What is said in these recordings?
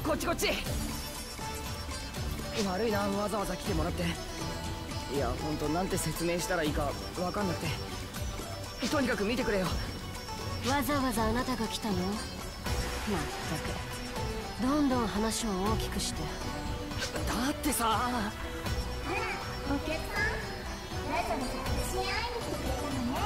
こっちこっち。悪いな、わざわざ来てもらって。いやほんと、なんて説明したらいいか分かんなくて。とにかく見てくれよ。 わざわざあなたが来たの？まったく、どんどん話を大きくして。 だってさ。 あら、お客さん、わざわざ私に会いに来てくれたのね。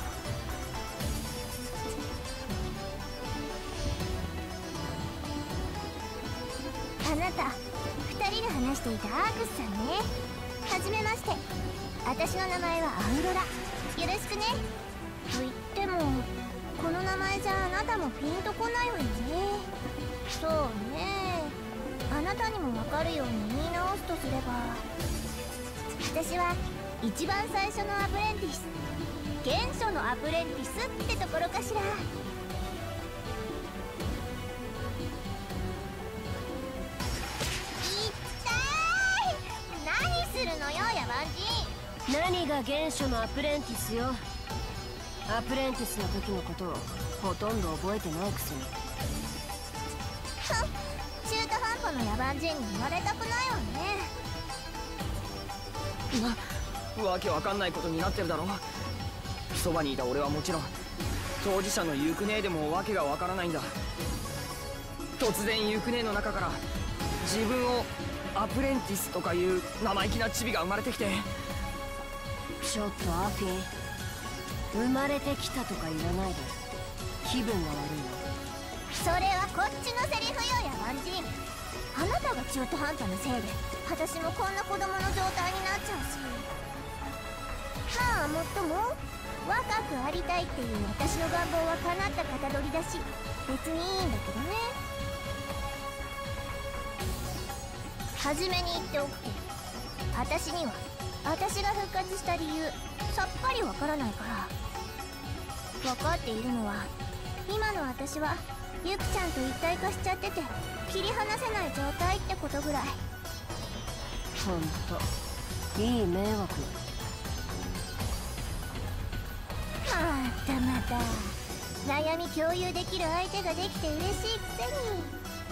あなた、2人で話していたアークスさんね。はじめまして。私の名前はアウロラ。よろしくね。と言っても、この名前じゃあなたもピンとこないわよね。そうね。あなたにもわかるように言い直すとすれば、私は一番最初のアプレンティス、原初のアプレンティスってところかしら。何するのよ、野蛮人。 何が原初のアプレンティスよ。アプレンティスの時のことをほとんど覚えてないくせに。 中途半端な野蛮人に言われたくないわね。 わけわかんないことになってるだろ。そばにいた俺はもちろん、当事者のユクネーでもわけがわからないんだ。突然ユクネーの中から自分をアプレンティスとかいう生意気なチビが生まれてきて。 ちょっとアフィン、生まれてきたとか言わないで。気分が悪いわ。 それはこっちのセリフよ、野蛮人。あなたが中途半端なせいで私もこんな子供の状態になっちゃうし。まあもっとも若くありたいっていう私の願望は叶った型取りだし、別にいいんだけどね。初めに言っておくけど、私には私が復活した理由さっぱりわからないから。分かっているのは、今の私はユクちゃんと一体化しちゃってて切り離せない状態ってことぐらい。 ほんといい迷惑。 またまた悩み共有できる相手ができて嬉しいくせに。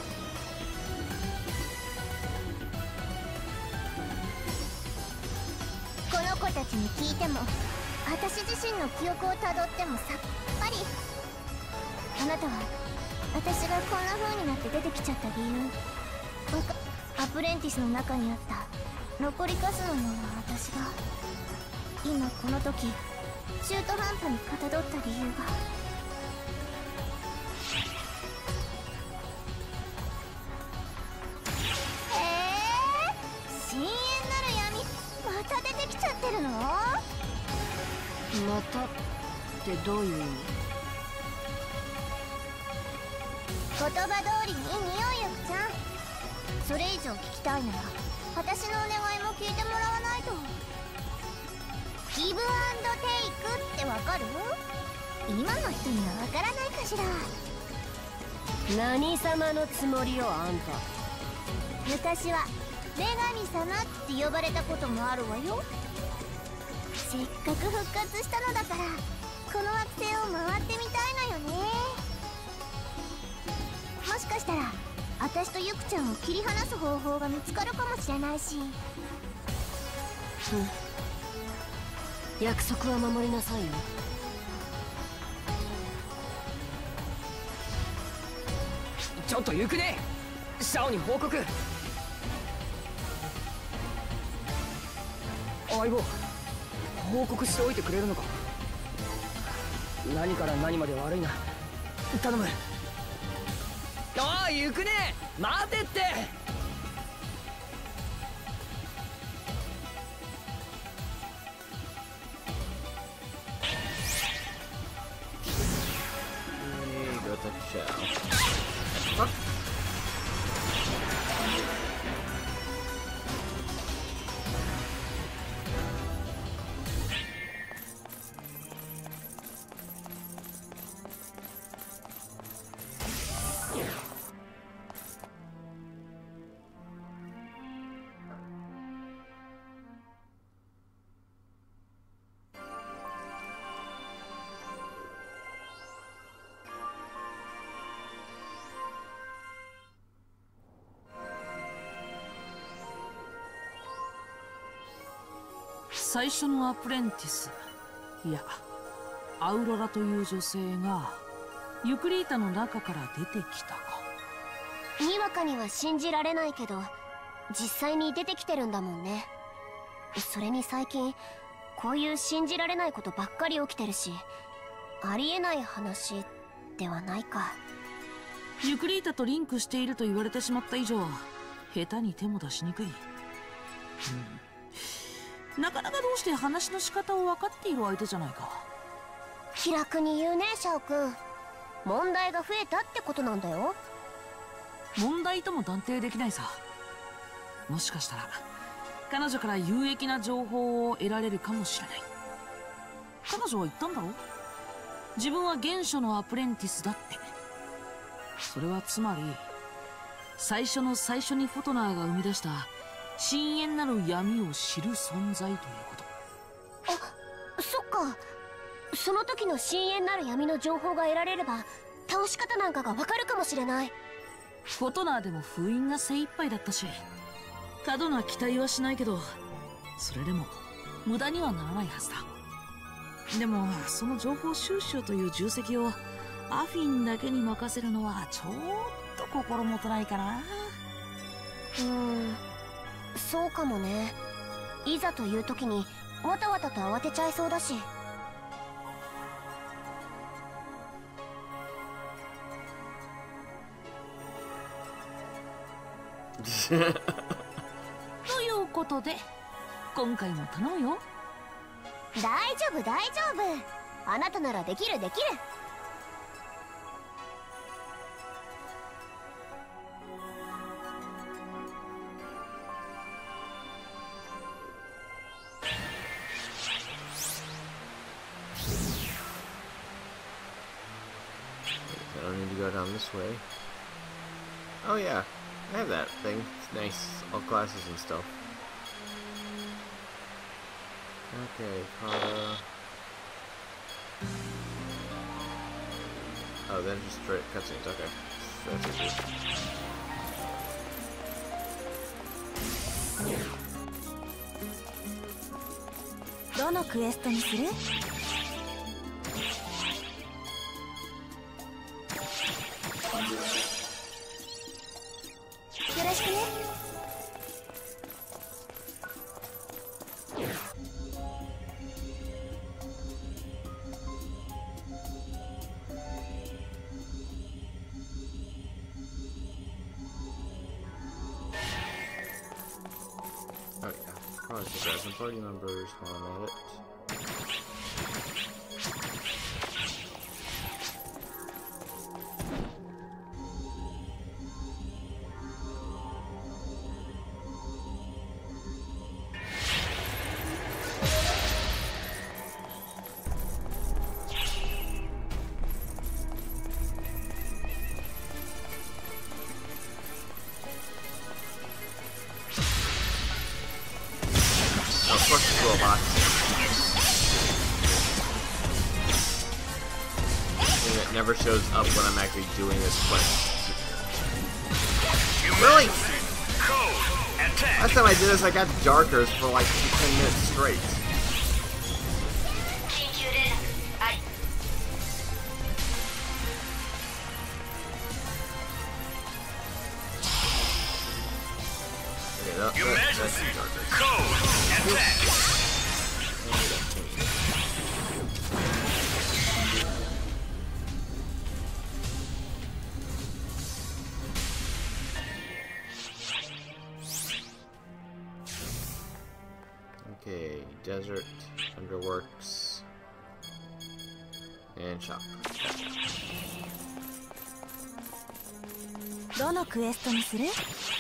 この子たちに聞いても、私自身の記憶をたどってもさっぱり。あなたは私がこんな風になって出てきちゃった理由、アプレンティスの中にあった残りカスのような私が今この時中途半端にかたどった理由が。深淵なる闇、また出てきちゃってるの？ またってどういう意味？ 言葉通りにいい匂いよ、くちゃん。それ以上聞きたいなら私のお願いも聞いてもらわないと。ギブアンドテイクってわかる？今の人にはわからないかしら。 何様のつもりよ、あんた。 昔は女神様って呼ばれたこともあるわよ。せっかく復活したのだから、この惑星を回ってみたいのよね。もしかしたら私とユクちゃんを切り離す方法が見つかるかもしれないし。 約束は守りなさいよ。 ちょっと行くね。シャオに報告。相棒、報告しておいてくれるのか。何から何まで悪いな、頼む。おい行くね、待てって。 最初のアプレンティス、いやアウロラという女性がユクリータの中から出てきたか。 にわかには信じられないけど実際に出てきてるんだもんね。それに最近こういう信じられないことばっかり起きてるし、ありえない話ではないか。 ユクリータとリンクしていると言われてしまった以上、下手に手も出しにくい。なかなかどうして話の仕方を分かっている相手じゃないか。 気楽に言うねシャオ君。問題が増えたってことなんだよ。 問題とも断定できないさ。もしかしたら彼女から有益な情報を得られるかもしれない。彼女は言ったんだろう、自分は原初のアプレンティスだって。それはつまり最初の最初にフォトナーが生み出した深淵なる闇を知る存在ということ。 あ、そっか。その時の深淵なる闇の情報が得られれば倒し方なんかがわかるかもしれない。 フォトナーでも封印が精一杯だったし、過度な期待はしないけど、それでも無駄にはならないはずだ。でもその情報収集という重責をアフィンだけに任せるのはちょっと心もとないかな。 そうかもね。いざという時にわたわたと慌てちゃいそうだし。 ということで今回も頼むよ。 大丈夫大丈夫、あなたならできるできる。 I don't need to go down this way. Oh yeah, I have that thing. It's nice. All classes and stuff. Okay, Kata. Oh, then just straight cutscenes. Okay, that's easy. What questにする？よろしくね。 Oh yeah, probably should grab some party members while I'm at it. It never shows up when I'm actually doing this quest. Really? Last time I did this, I got Darkers for like 10 minutes straight. Okay, that's Darkers. Code attack. Okay, Desert, Underworks, and Shop. どのクエストにする？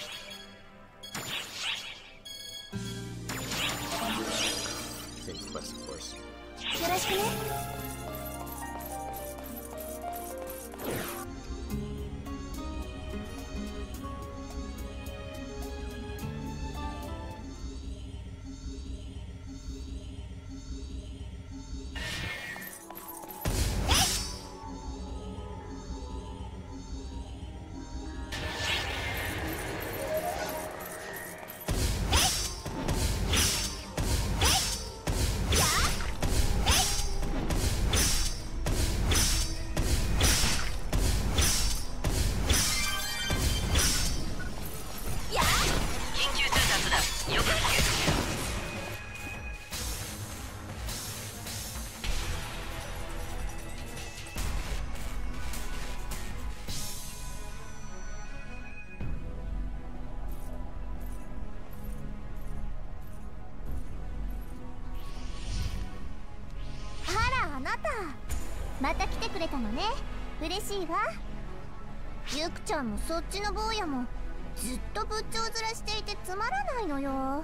Same quest, of course. よろしくね。 なた、また来てくれたのね。嬉しいわ。ゆくちゃんもそっちの坊やもずっと仏頂面していてつまらないのよ。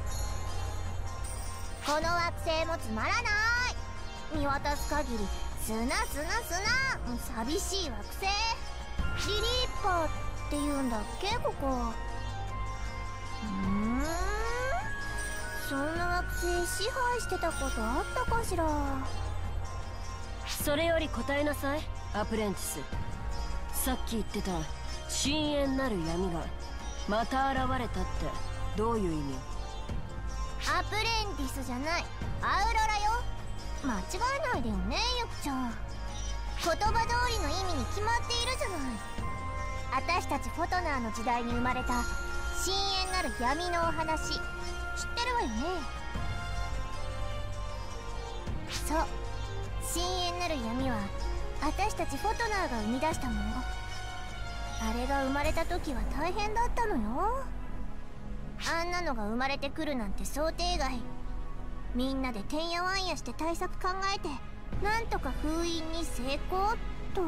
この惑星もつまらない。見渡す限り砂砂砂。寂しい惑星。リリーパーって言うんだっけ、ここ。そんな惑星支配してたことあったかしら。 それより答えなさい、アプレンティス。さっき言ってた深淵なる闇がまた現れたってどういう意味？ アプレンティスじゃない、アウロラよ。間違えないでよね、ゆくちゃん。言葉通りの意味に決まっているじゃない。私たちフォトナーの時代に生まれた深淵なる闇のお話、知ってるわよね。そう、深淵なる闇は私たちフォトナーが生み出したもの。あれが生まれた時は大変だったのよ。あんなのが生まれてくるなんて想定外。みんなでてんやわんやして対策考えて、なんとか封印に成功と。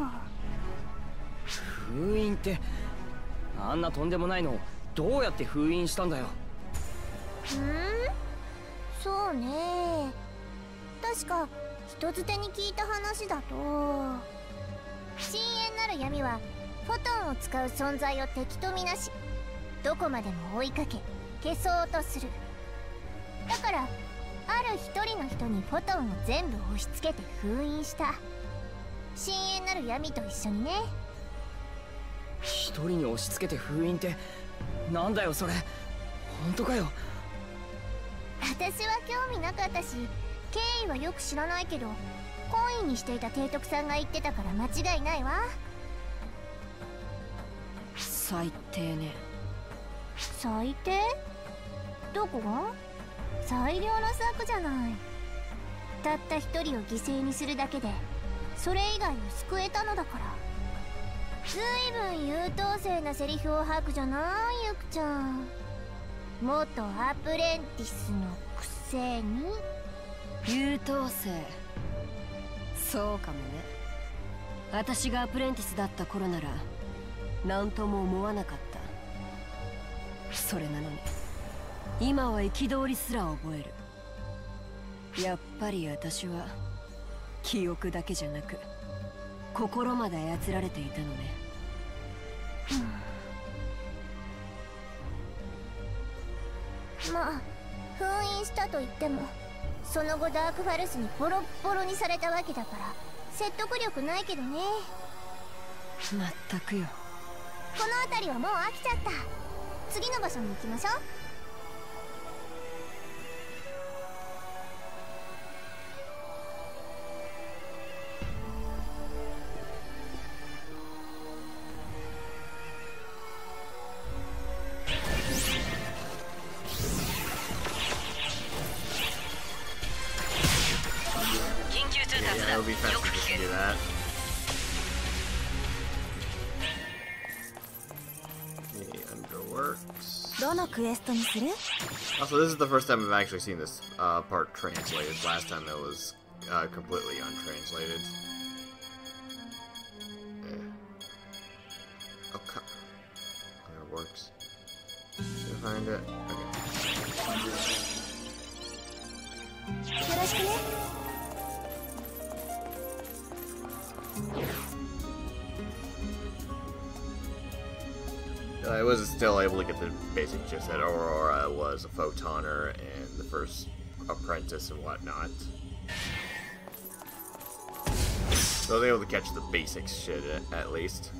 封印って、あんなとんでもないのをどうやって封印したんだよ。 そうね、確か人づてに聞いた話だと、深淵なる闇はフォトンを使う存在を敵とみなし、どこまでも追いかけ消そうとする。だからある一人の人にフォトンを全部押し付けて封印した。深淵なる闇と一緒にね。 一人に押し付けて封印って、なんだよそれ。本当かよ。 私は興味なかったし、経緯はよく知らないけど、懇意にしていた提督さんが言ってたから間違いないわ。 最低ね。 最低？どこが？最良の策じゃない。たった一人を犠牲にするだけでそれ以外を救えたのだから。ずいぶん優等生なセリフを吐くじゃない、ゆくちゃん。元アプレンティスのくせに。 優等生、そうかもね。私がアプレンティスだった頃なら何とも思わなかった。それなのに今は憤りすら覚える。やっぱり私は記憶だけじゃなく心まで操られていたのね。 まあ封印したと言っても、その後ダークファルスにボロッボロにされたわけだから説得力ないけどね。 まったくよ。 この辺りはもう飽きちゃった。次の場所に行きましょう。 Yeah, it'll be faster just to do that. The underworks. どのクエストにする？ Also, this is the first time I've actually seen this part translated. Last time it was completely untranslated. Oh, come. Underworks. Should I find it? Okay. よろしくね。 I was still able to get the basic gist that Aurora was a photoner and the first apprentice and whatnot. So I was able to catch the basic shit at least.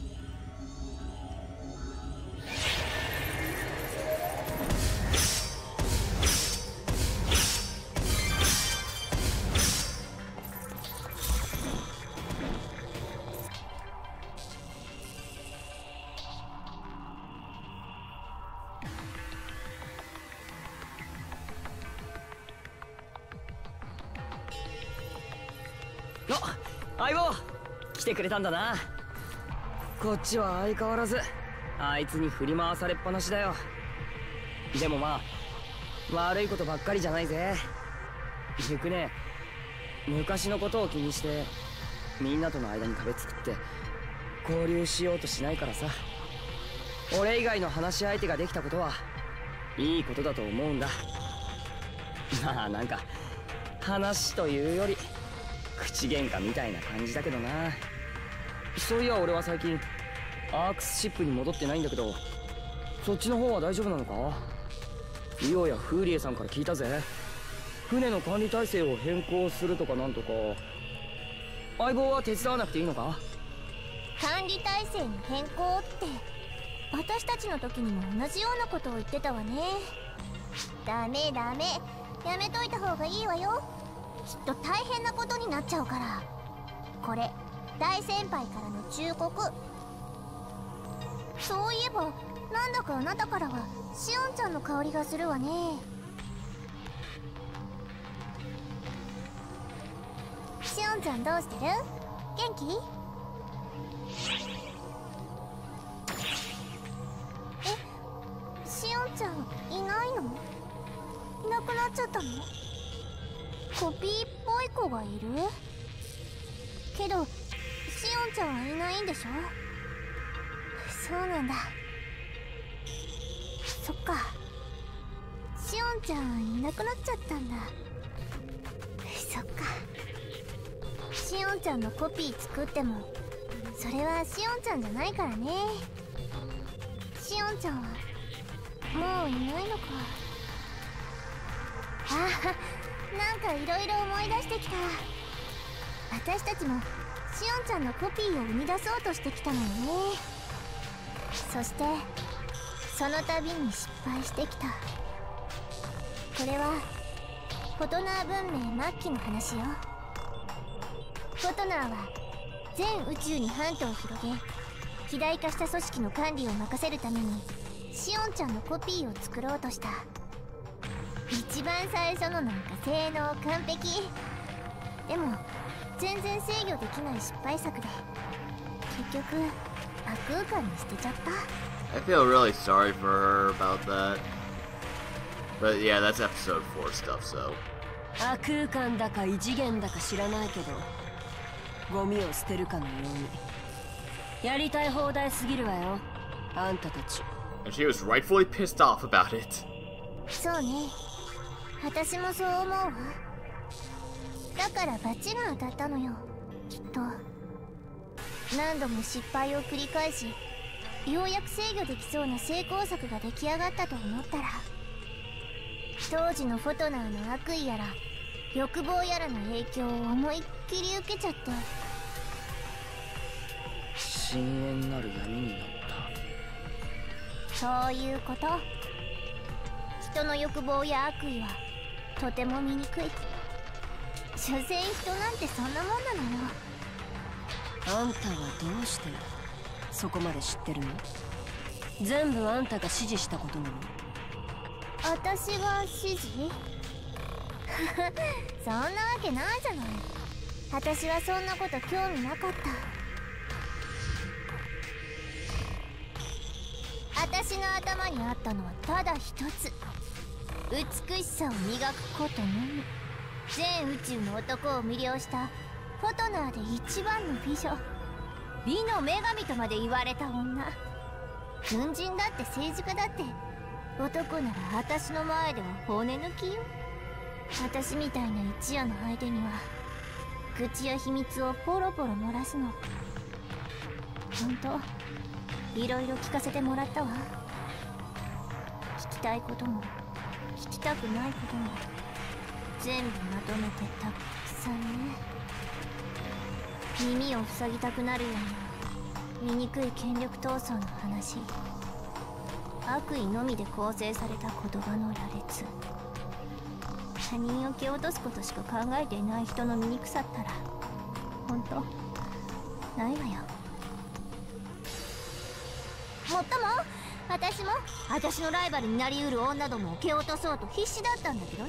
Oh, 相棒来てくれたんだな。こっちは相変わらずあいつに振り回されっぱなしだよ。でもまあ悪いことばっかりじゃないぜ。ゆくね、 昔のことを気にしてみんなとの間に壁作って交流しようとしないからさ。俺以外の話し相手ができたことはいいことだと思うんだ。まあなんか話というより口喧嘩みたいな感じだけどな。そういや俺は最近アークスシップに戻ってないんだけど、そっちの方は大丈夫なのか？イオやフーリエさんから聞いたぜ。船の管理体制を変更するとかなんとか。相棒は手伝わなくていいのか？ 管理体制の変更って私たちの時にも同じようなことを言ってたわね。ダメダメ、やめといた方がいいわよ。きっと大変なことになっちゃうから。これ大先輩からの忠告。そういえばなんだかあなたからはシオンちゃんの香りがするわね。シオンちゃんどうしてる？元気？シオンちゃんいないの？いなくなっちゃったの？コピーっぽい子がいる？けどシオンちゃんはいないんでしょ？そうなんだ。そっか、シオンちゃんいなくなっちゃったんだ。そっか。シオンちゃんのコピー作ってもそれはシオンちゃんじゃないからね。シオンちゃんはもういないのか。ああ、なんかいろいろ思い出してきた。私たちもシオンちゃんのコピーを生み出そうとしてきたのよね。そしてその度に失敗してきた。これはフォトナー文明末期の話よ。フォトナーは全宇宙にハントを広げ、肥大化した組織の管理を任せるためにシオンちゃんのコピーを作ろうとした。一番最初のなんか性能完璧。でも全然制御できない失敗作で結局悪空間に捨てちゃった。 I feel really sorry for her about that. But yeah, that's episode 4 stuff, so. 悪空間だか異次元だか知らないけどゴミを捨てるかのようにやりたい放題すぎるわよ、あんたたち。 And she was rightfully pissed off about it. そうね、私もそう思うわ。だからバチが当たったのよ、きっと。何度も失敗を繰り返し、ようやく制御できそうな成功作が出来上がったと思ったら、当時のフォトナーの悪意やら欲望やらの影響を思いっきり受けちゃって。 深淵なる闇になった。 そういうこと。人の欲望や悪意はとても醜い。所詮人なんてそんなもんなのよ。 あんたはどうしてそこまで知ってるの？全部あんたが指示したことなの？ 私が指示？そんなわけないじゃない。私はそんなこと興味なかった。私の頭にあったのはただ一つ。美しさを磨くことのみ。全宇宙の男を魅了したフォトナーで一番の美女、美の女神とまで言われた女。軍人だって政治家だって男なら私の前では骨抜きよ。私みたいな一夜の相手には愚痴や秘密をポロポロ漏らすの。ほんといろいろ聞かせてもらったわ。聞きたいことも聞きたくないことも全部まとめてたくさんね。耳を塞ぎたくなるような醜い権力闘争の話、悪意のみで構成された言葉の羅列、他人を蹴落とすことしか考えていない人の醜さったらほんとないわよ。もっとも私のライバルになりうる女どもを蹴落とそうと必死だったんだけどね。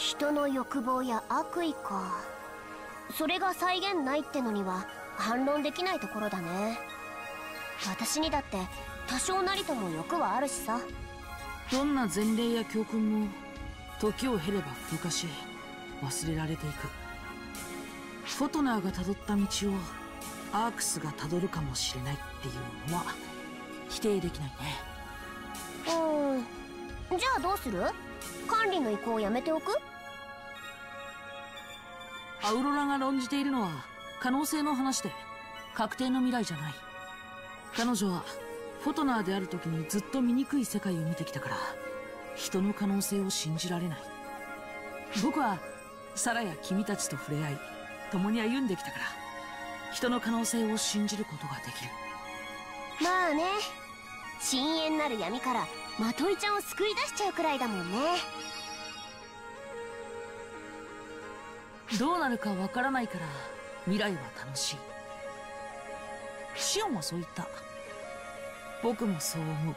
人の欲望や悪意か。それが再現ないってのには反論できないところだね。私にだって多少なりとも欲はあるしさ。 どんな前例や教訓も時を経れば風化し忘れられていく。フォトナーがたどった道をアークスがたどるかもしれないっていうのは否定できないね。 じゃあどうする？管理の意向をやめておく？ アウロラが論じているのは可能性の話で確定の未来じゃない。彼女はフォトナーである時にずっと醜い世界を見てきたから人の可能性を信じられない。僕はサラや君たちと触れ合い共に歩んできたから人の可能性を信じることができる。 まあね、深淵なる闇からまといちゃんを救い出しちゃうくらいだもんね。 どうなるかわからないから未来は楽しい。シオンはそう言った。僕もそう思う。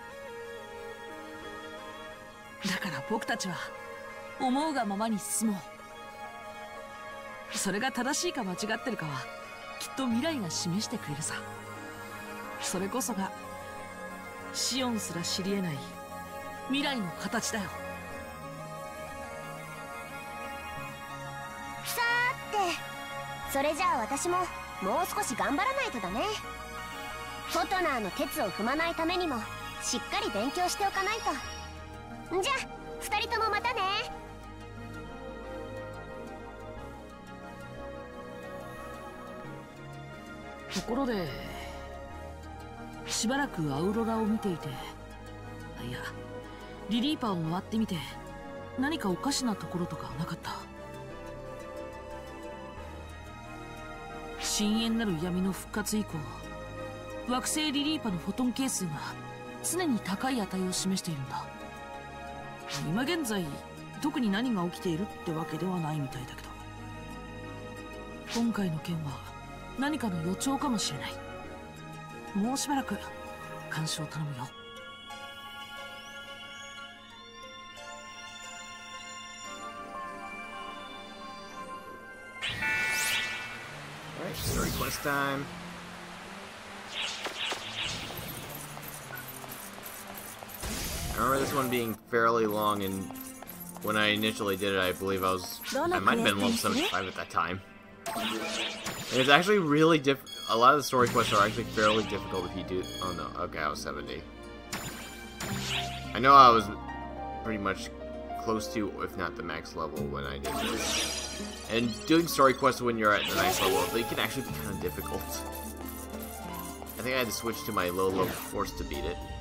だから僕たちは思うがままに進もう。それが正しいか間違ってるかはきっと未来が示してくれるさ。それこそがシオンすら知り得ない未来の形だよ。 さーて、それじゃあ私ももう少し頑張らないとだね。フォトナーの鉄を踏まないためにもしっかり勉強しておかないと。じゃあ2人ともまたね。 ところでしばらくアウロラを見ていて、いやリリーパーを回ってみて何かおかしなところとかなかった？深淵なる闇の復活以降、惑星リリーパのフォトン係数が常に高い値を示しているんだ。今現在特に何が起きているってわけではないみたいだけど、今回の件は何かの予兆かもしれない。もうしばらく監視を頼むよ。 Alright, story quest time. I remember this one being fairly long, and when I initially did it, I believe I might have been level 75 at that time. And it's actually really a lot of the story quests are actually fairly difficult if you do. Oh no, okay, I was 70. I know I was pretty much close to, if not the max level, when I did this. And doing story quests when you're at the next level, they can actually be kind of difficult. I think I had to switch to my low level force to beat it.